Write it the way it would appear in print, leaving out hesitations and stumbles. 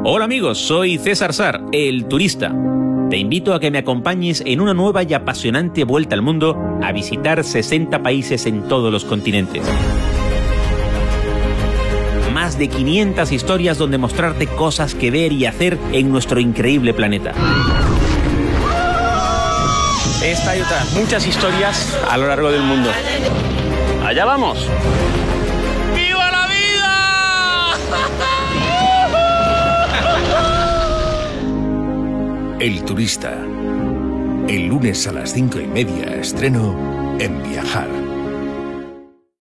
Hola amigos, soy César Sar, el turista. Te invito a que me acompañes en una nueva y apasionante vuelta al mundo a visitar 60 países en todos los continentes. Más de 500 historias donde mostrarte cosas que ver y hacer en nuestro increíble planeta. Esta y otras muchas historias a lo largo del mundo. ¡Allá vamos! ¡Viva la vida! El turista. El lunes a las 5:30 estreno en Viajar.